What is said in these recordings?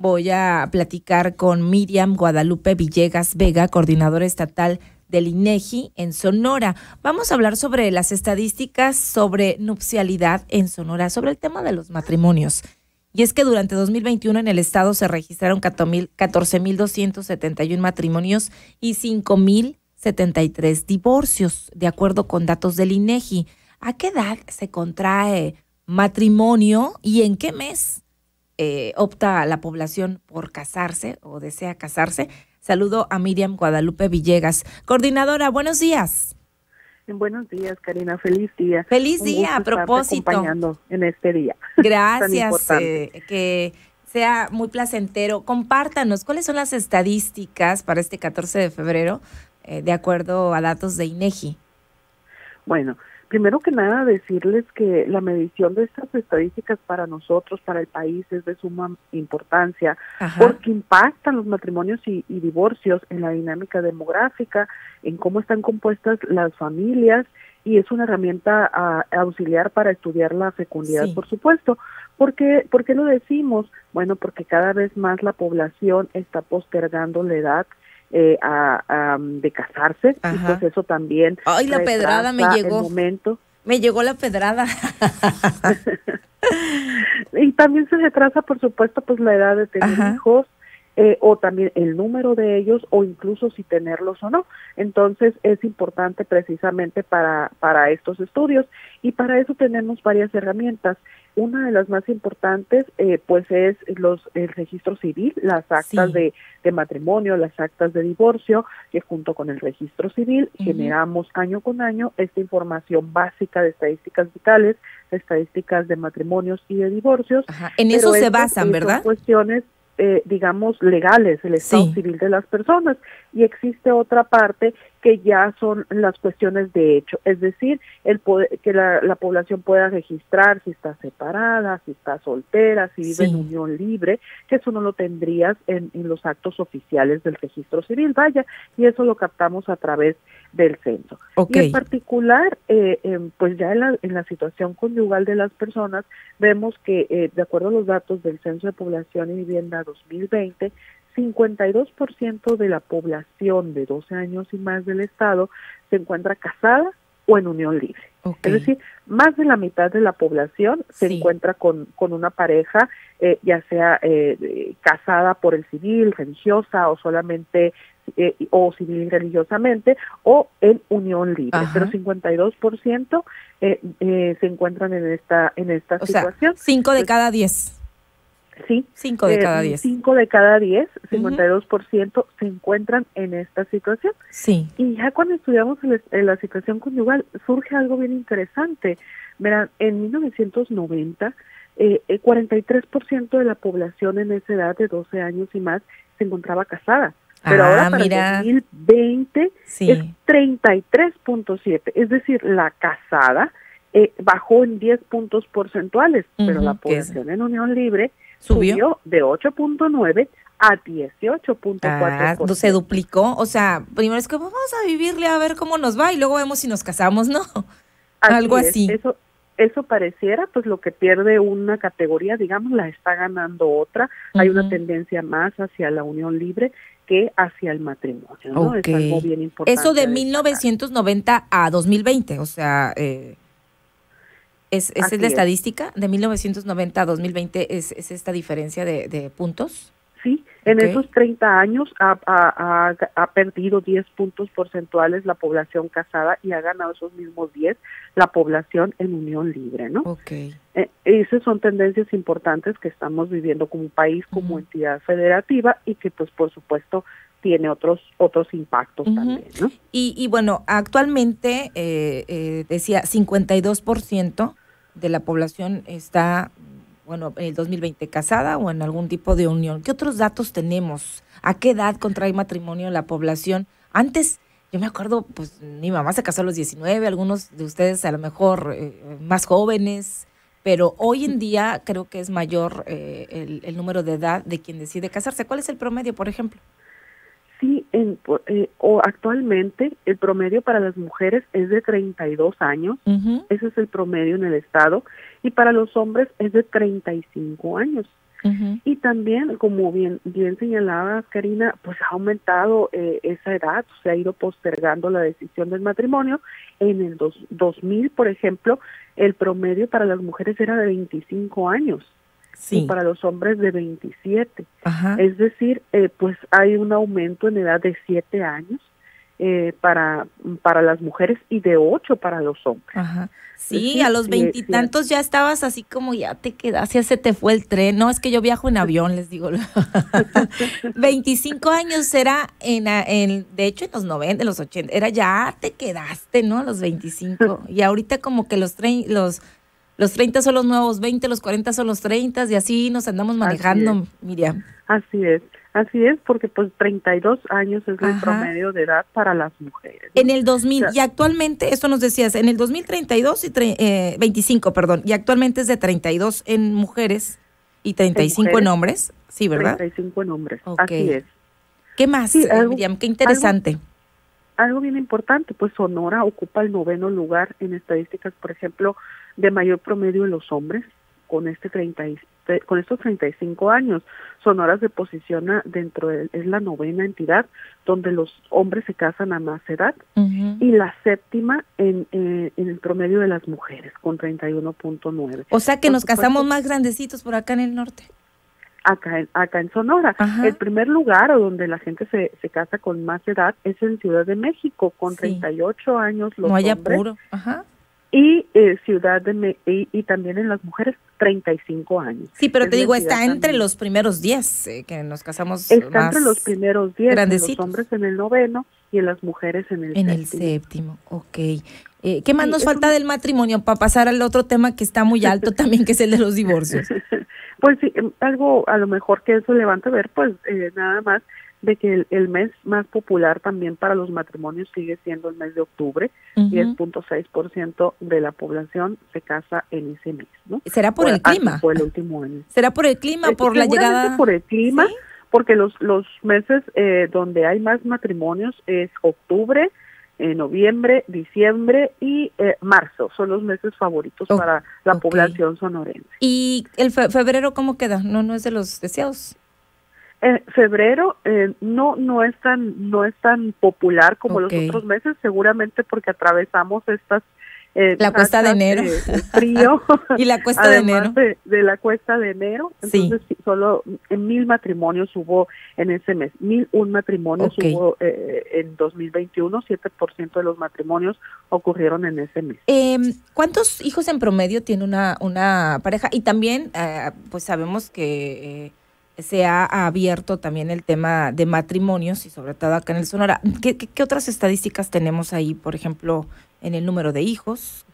voy a platicar con Miriam Guadalupe Villegas Vega, coordinadora estatal del INEGI en Sonora. Vamos a hablar sobre las estadísticas sobre nupcialidad en Sonora, sobre el tema de los matrimonios. Y es que durante 2021 en el estado se registraron 14,271 matrimonios y 5,073 divorcios, de acuerdo con datos del INEGI. ¿A qué edad se contrae matrimonio y en qué mes opta la población por casarse o desea casarse? Saludo a Miriam Guadalupe Villegas. Coordinadora, buenos días. Buenos días, Karina. Feliz día. Feliz día, a propósito. Acompañando en este día. Gracias, que sea muy placentero. Compártanos, ¿cuáles son las estadísticas para este 14 de febrero, de acuerdo a datos de INEGI? Bueno, primero que nada decirles que la medición de estas estadísticas para nosotros, para el país, es de suma importancia. Ajá. Porque impactan los matrimonios y divorcios en la dinámica demográfica, en cómo están compuestas las familias, y es una herramienta auxiliar para estudiar la fecundidad, sí. Por supuesto. ¿Por qué lo decimos? Bueno, porque cada vez más la población está postergando la edad de casarse. Ajá. Y pues eso también. ¡Ay, la pedrada me llegó! El momento. Me llegó la pedrada. Y también se retrasa, por supuesto, pues la edad de tener Ajá. hijos, o también el número de ellos, o incluso si tenerlos o no. Entonces es importante precisamente para estos estudios, y para eso tenemos varias herramientas. Una de las más importantes pues es el registro civil, las actas sí. de matrimonio, las actas de divorcio, que junto con el registro civil generamos año con año esta información básica de estadísticas vitales, estadísticas de matrimonios y de divorcios. Ajá. En eso se basan, ¿verdad? Son cuestiones digamos, legales, el estado sí. civil de las personas, y existe otra parte que ya son las cuestiones de hecho, es decir, que la población pueda registrar si está separada, si está soltera, si vive sí. en unión libre, que eso no lo tendrías en los actos oficiales del registro civil, vaya, y eso lo captamos a través del censo. Okay. Y en particular, pues ya en la situación conyugal de las personas, vemos que de acuerdo a los datos del Censo de Población y Vivienda 2020, 52% de la población de 12 años y más del estado se encuentra casada o en unión libre. Okay. Es decir, más de la mitad de la población se sí. encuentra con una pareja, ya sea casada por el civil, religiosa, o solamente o civil y religiosamente, o en unión libre. Ajá. Pero 52% se encuentran en esta situación. Sea, 5 de cada 10. Sí. 5 de cada 10. 5 de cada 10, 52% se encuentran en esta situación. Sí. Y ya cuando estudiamos la situación conyugal, surge algo bien interesante. Verán, en 1990, 43% de la población en esa edad de 12 años y más se encontraba casada. Pero ahora para el 2020 sí. es 33.7, es decir, la casada bajó en 10 puntos porcentuales, pero la población en unión libre subió de 8.9 a 18.4%. Se duplicó, o sea, primero es que vamos a vivirle a ver cómo nos va y luego vemos si nos casamos, ¿no? Algo así. Eso pareciera, pues lo que pierde una categoría, digamos, la está ganando otra. Hay una tendencia más hacia la unión libre que hacia el matrimonio, ¿no? Okay. Es algo bien importante. Eso de 1990 a 2020, o sea, ¿esa es la estadística? De 1990 a 2020 es esta diferencia de puntos. Sí, en esos 30 años ha perdido 10 puntos porcentuales la población casada y ha ganado esos mismos 10 la población en unión libre, ¿no? Okay. Esas son tendencias importantes que estamos viviendo como país, como entidad federativa, y que pues por supuesto tiene otros impactos también, ¿no? Y bueno, actualmente decía 52% de la población está, bueno, en el 2020 casada o en algún tipo de unión. ¿Qué otros datos tenemos? ¿A qué edad contrae matrimonio la población? Antes, yo me acuerdo, pues mi mamá se casó a los 19, algunos de ustedes a lo mejor más jóvenes, pero hoy en día creo que es mayor el número de edad de quien decide casarse. ¿Cuál es el promedio, por ejemplo? Sí, actualmente el promedio para las mujeres es de 32 años, ese es el promedio en el estado, y para los hombres es de 35 años. Y también, como bien señalaba Karina, pues ha aumentado esa edad, se ha ido postergando la decisión del matrimonio. En el 2000, por ejemplo, el promedio para las mujeres era de 25 años y para los hombres de 27. Es decir, pues hay un aumento en edad de 7 años para las mujeres y de 8 para los hombres. Sí, a los veintitantos ya estabas así como ya te quedaste, ya se te fue el tren. No, es que yo viajo en avión, les digo. 25 años era, de hecho, en los 90, en los 80, era ya te quedaste, ¿no? A los 25. Y ahorita como que los 30 son los nuevos 20, los 40 son los 30 y así nos andamos manejando, Miriam. Así es, porque pues 32 años es el promedio de edad para las mujeres, ¿no? En el 2000, y actualmente, esto nos decías, en el 2032 y 25, perdón, y actualmente es de 32 en mujeres y 35 en hombres, sí, ¿verdad? 35 en hombres, así es. ¿Qué más, Miriam? Qué interesante. Algo bien importante, pues Sonora ocupa el 9º lugar en estadísticas, por ejemplo, de mayor promedio en los hombres, con estos 35 años. Sonora se posiciona es la 9ª entidad donde los hombres se casan a más edad y la 7ª en el promedio de las mujeres, con 31.9. O sea que nos casamos más grandecitos por acá en el norte. Acá en Sonora. El primer lugar o donde la gente se casa con más edad es en Ciudad de México, con 38 años los hombres. Apuro. Y y también en las mujeres 35 años. Sí, pero te digo, está entre los primeros 10 que nos casamos. Está entre los primeros 10, en los hombres en el 9º y en las mujeres en el séptimo. Ok. ¿Qué más nos falta del matrimonio para pasar al otro tema que está muy alto también, que es el de los divorcios? Pues sí, algo a lo mejor que es relevante ver, pues nada más de que el mes más popular también para los matrimonios sigue siendo el mes de octubre. 10.6% de la población se casa en ese mes, ¿no? ¿Será por el clima? Fue el último año. ¿Será por el clima, por la llegada? Por el clima, ¿sí? Porque los meses donde hay más matrimonios es octubre, noviembre, diciembre y marzo. Son los meses favoritos para la población sonorense. ¿Y el febrero cómo queda? ¿No es de los deseados? Febrero no es tan popular como los otros meses, seguramente porque atravesamos estas la cuesta de enero, frío y la cuesta de enero de la cuesta de enero. Entonces solo 1,000 matrimonios hubo en ese mes. 1,001 matrimonios hubo en 2021. 7% de los matrimonios ocurrieron en ese mes. ¿Cuántos hijos en promedio tiene una pareja? Y también pues sabemos que se ha abierto también el tema de matrimonios y sobre todo acá en el Sonora. ¿Qué otras estadísticas tenemos ahí, por ejemplo, en el número de hijos?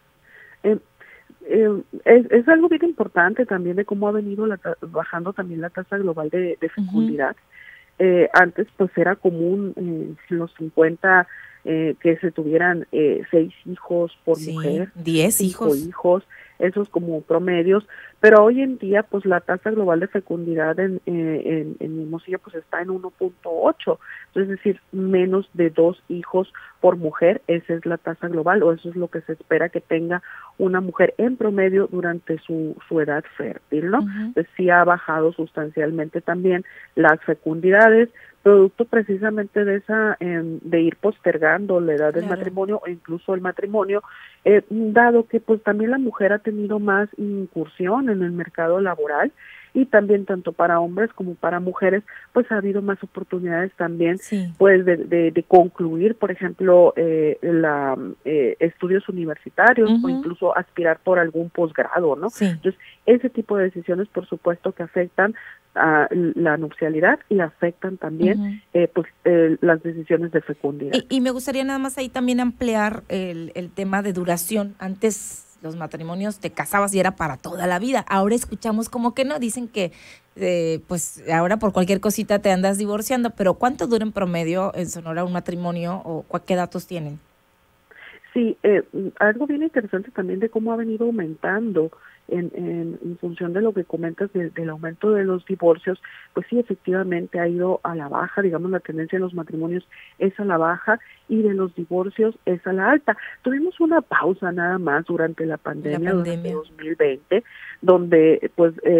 Es algo bien importante también de cómo ha venido bajando también la tasa global de fecundidad. Antes pues era común los 50 que se tuvieran 6 hijos por mujer, 10 hijos, esos como promedios, pero hoy en día pues la tasa global de fecundidad en Hermosillo pues está en 1.8, es decir, menos de 2 hijos por mujer. Esa es la tasa global, o eso es lo que se espera que tenga una mujer en promedio durante su edad fértil, ¿no? Entonces sí ha bajado sustancialmente también las fecundidades, producto precisamente de esa de ir postergando la edad del matrimonio o incluso el matrimonio, dado que pues también la mujer ha tenido más incursión en el mercado laboral, y también tanto para hombres como para mujeres pues ha habido más oportunidades también pues de concluir, por ejemplo, estudios universitarios o incluso aspirar por algún posgrado, ¿no? Entonces ese tipo de decisiones por supuesto que afectan a la nupcialidad y afectan también las decisiones de fecundidad. Y me gustaría nada más ahí también ampliar el tema de duración. Antes los matrimonios te casabas y era para toda la vida. Ahora escuchamos como que no, dicen que pues ahora por cualquier cosita te andas divorciando, pero ¿cuánto dura en promedio en Sonora un matrimonio o qué datos tienen? Sí, algo bien interesante también de cómo ha venido aumentando en función de lo que comentas del aumento de los divorcios, pues sí, efectivamente ha ido a la baja, digamos, la tendencia de los matrimonios es a la baja y de los divorcios es a la alta. Tuvimos una pausa nada más durante la pandemia. Durante 2020, donde pues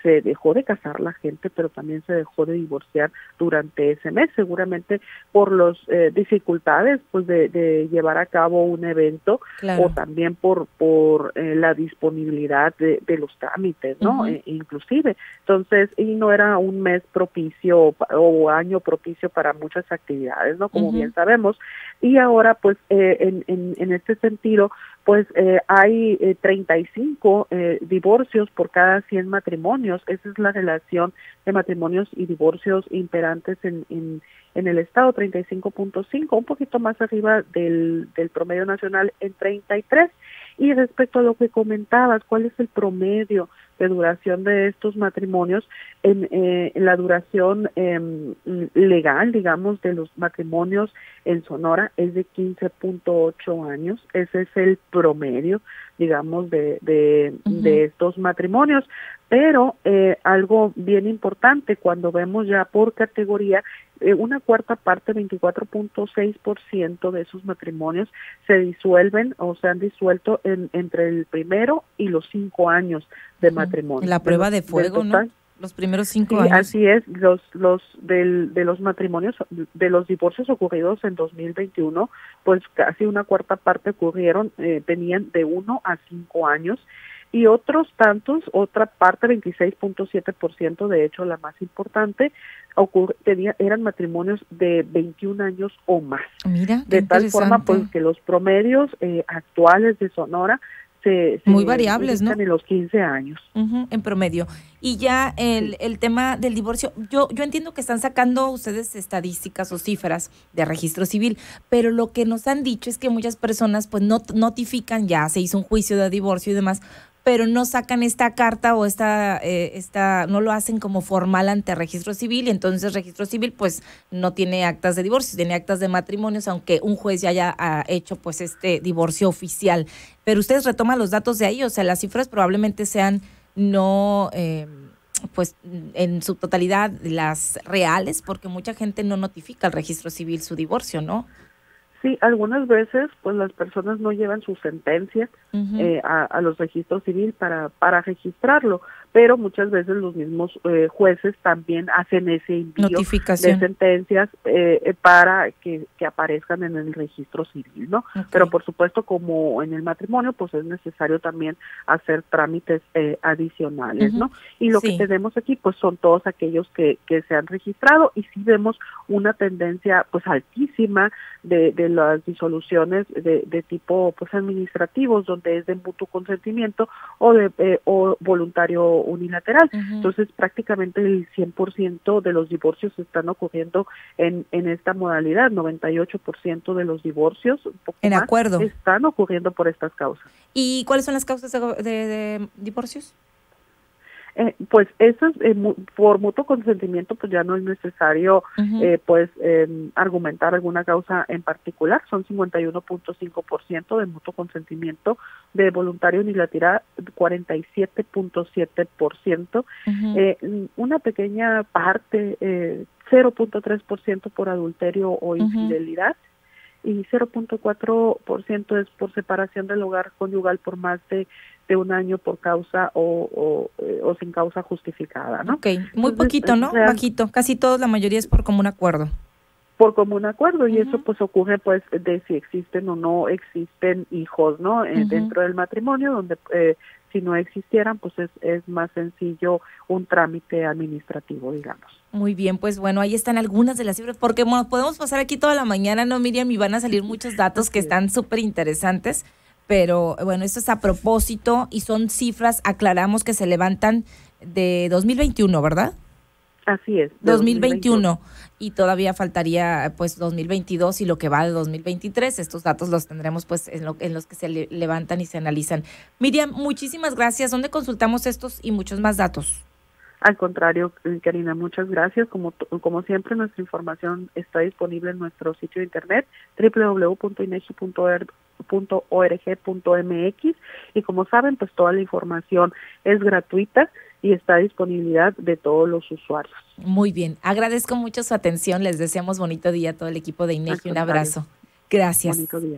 se dejó de casar la gente, pero también se dejó de divorciar durante ese mes, seguramente por las dificultades pues de llevar a cabo un evento, claro, o también por la disponibilidad de los trámites, ¿no? uh-huh. Inclusive. Entonces, y no era un mes propicio o año propicio para muchas actividades, ¿no? Como uh-huh. bien sabemos. Y ahora, pues, en este sentido, pues hay 35 divorcios por cada 100 matrimonios. Esa es la relación de matrimonios y divorcios imperantes en el estado, 35.5, un poquito más arriba del promedio nacional en 33. Y respecto a lo que comentabas, ¿cuál es el promedio de duración de estos matrimonios? En la duración legal, digamos, de los matrimonios en Sonora es de 15.8 años. Ese es el promedio, digamos, de estos matrimonios. Pero algo bien importante, cuando vemos ya por categoría, una cuarta parte, 24.6% de esos matrimonios se disuelven o se han disuelto entre el primero y los 5 años de matrimonio. La prueba de fuego, ¿no? Los primeros 5 años. Así es, de los matrimonios, de los divorcios ocurridos en 2021, pues casi una cuarta parte tenían de 1 a 5 años. Y otros tantos, otra parte, 26.7%, de hecho la más importante, eran matrimonios de 21 años o más. Mira, de tal forma pues que los promedios actuales de Sonora muy variables, ¿no? En los 15 años. Uh-huh, en promedio. Y ya el tema del divorcio, yo entiendo que están sacando ustedes estadísticas o cifras de registro civil, pero lo que nos han dicho es que muchas personas pues no notifican, ya se hizo un juicio de divorcio y demás, pero no sacan esta carta o no lo hacen como formal ante registro civil, y entonces registro civil pues no tiene actas de divorcio, tiene actas de matrimonios, aunque un juez ya haya hecho pues este divorcio oficial. Pero ustedes retoman los datos de ahí, o sea, las cifras probablemente sean no pues en su totalidad las reales, porque mucha gente no notifica al registro civil su divorcio, ¿no? Sí, algunas veces pues las personas no llevan su sentencia uh-huh. A los registros civil para registrarlo, pero muchas veces los mismos jueces también hacen ese envío de sentencias para que aparezcan en el registro civil, ¿no? Okay. Pero por supuesto, como en el matrimonio, pues es necesario también hacer trámites adicionales, uh-huh. ¿no? Y lo que tenemos aquí pues son todos aquellos que se han registrado, y sí vemos una tendencia pues altísima de las disoluciones de tipo pues administrativos, donde es de mutuo consentimiento o voluntario unilateral. Uh-huh. Entonces prácticamente el 100% de los divorcios están ocurriendo en esta modalidad. 98% de los divorcios, un poco en más, acuerdo, están ocurriendo por estas causas. ¿Y cuáles son las causas de divorcios? Pues eso es por mutuo consentimiento, pues ya no es necesario uh-huh. Argumentar alguna causa en particular. Son 51.5% de mutuo consentimiento, de voluntario unilateral 47.7%, uh-huh. Una pequeña parte 0.3% por adulterio o infidelidad, uh-huh. y 0.4% es por separación del hogar conyugal por más de un año por causa o sin causa justificada, ¿no? Okay, muy entonces, poquito, ¿no? Bajito, casi todos, la mayoría es por común acuerdo. Por común acuerdo, uh-huh. y eso pues ocurre pues de si existen o no existen hijos, ¿no? Uh-huh. Dentro del matrimonio, donde si no existieran, pues es más sencillo un trámite administrativo, digamos. Muy bien, pues bueno, ahí están algunas de las cifras, porque bueno, podemos pasar aquí toda la mañana, ¿no, Miriam? Y van a salir muchos datos que están súper interesantes. Pero bueno, esto es a propósito y son cifras, aclaramos, que se levantan de 2021, ¿verdad? Así es. 2021 y todavía faltaría pues 2022 y lo que va de 2023. Estos datos los tendremos pues en los que se levantan y se analizan. Miriam, muchísimas gracias. ¿Dónde consultamos estos y muchos más datos? Al contrario, Karina, muchas gracias. Como siempre, nuestra información está disponible en nuestro sitio de internet www.inegi.org.mx, y como saben, pues toda la información es gratuita y está a disponibilidad de todos los usuarios. Muy bien, agradezco mucho su atención, les deseamos bonito día a todo el equipo de INEGI, un abrazo. Gracias. Bonito día.